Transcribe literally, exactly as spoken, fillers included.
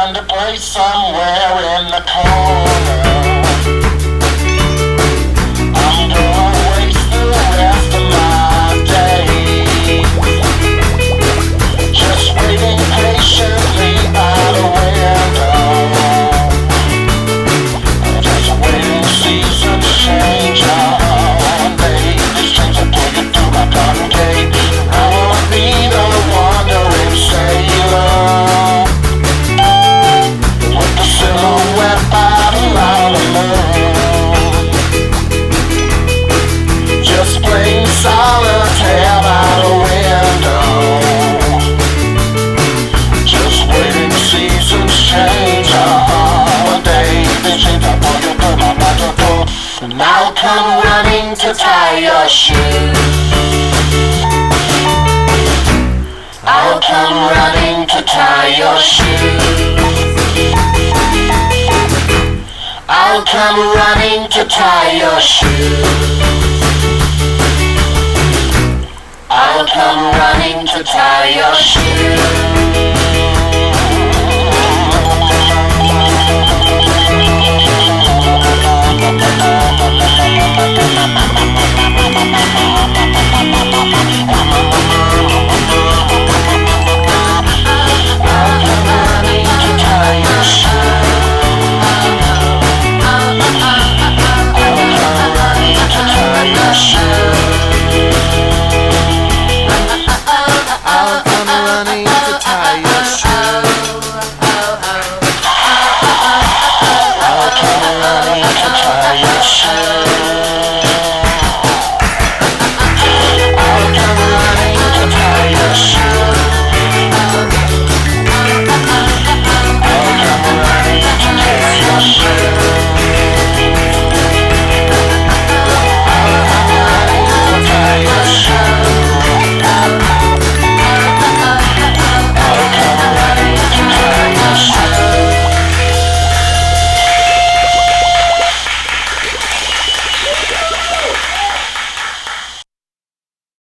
find a place somewhere in the corner. I'm gonna waste the rest of my day just waiting patiently out a window, just waiting seasons change. One day these chains will pull you through my cotton cave. I wanna be the wandering sailor with the silhouette bottle out of the moon, just playing solitaire by the window, just waiting seasons change. One day the chains will pull you through my magical, and I'll come running to tie your shoes. I'll come running to tie your shoes. I'll come running to tie your shoes. I'll come running to tie your shoes.